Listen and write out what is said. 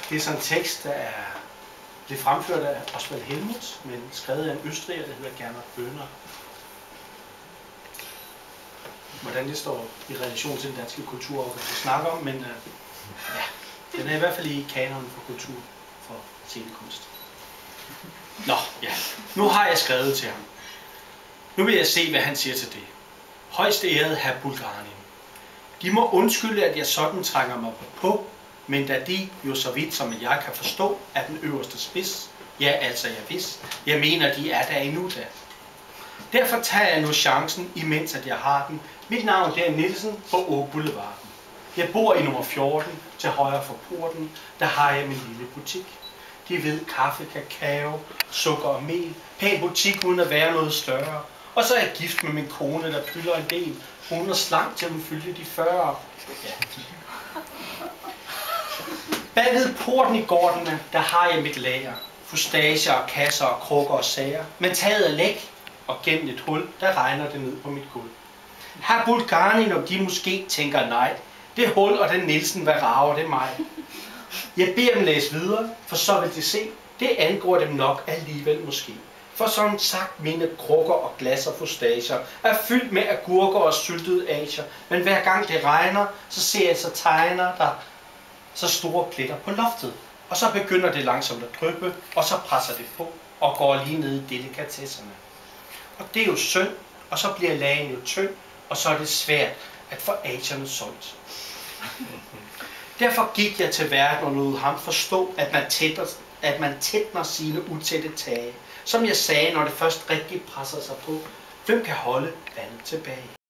Det er sådan en tekst, der blev fremført af Oswald Helmuth, men skrevet af en østriger, der hedder Gernot Böhner. Hvordan det står i relation til den danske kultur, og hvad vi snakker om, men ja, den er i hvert fald i kanonen for kultur for scenekunst. Nå, ja. Nu har jeg skrevet til ham. Nu vil jeg se, hvad han siger til det. Højst ærede hr. Bulgarien. De må undskylde, at jeg sådan trænger mig på, men da de, jo så vidt som jeg kan forstå, er den øverste spids, ja, altså jeg vidst, jeg mener, de er der endnu da. Derfor tager jeg nu chancen, imens at jeg har den. Mit navn er Nielsen på Åboulevarden. Jeg bor i nummer 14, til højre for porten, der har jeg min lille butik. De ved kaffe, kakao, sukker og mel, pæn butik uden at være noget større. Og så er jeg gift med min kone, der pylder en del. Hun er slank til hun fyldte de 40. Ja. Bagved porten i gårdene, der har jeg mit lager. Fustager og kasser og krukker og sager. Men taget er læk, og gennem et hul, der regner det ned på mit gulv. Her Bulgarien, om de måske tænker nej. Det hul og den Nielsen, hvad rager det mig? Jeg beder dem læse videre, for så vil de se, det angår dem nok alligevel måske. For som sagt, mine krukker og glas og fustager er fyldt med agurker og syltede asier. Men hver gang det regner, så ser jeg så tegner der så store pletter på loftet. Og så begynder det langsomt at dryppe, og så presser det på og går lige ned i delikatesserne. Og det er jo synd, og så bliver lagen jo tynd, og så er det svært at få asierne solgt. Derfor gik jeg til verden og lod ham forstå, at man tætner sine utætte tage. Som jeg sagde, når det først rigtig presser sig på, hvem kan holde vandet tilbage?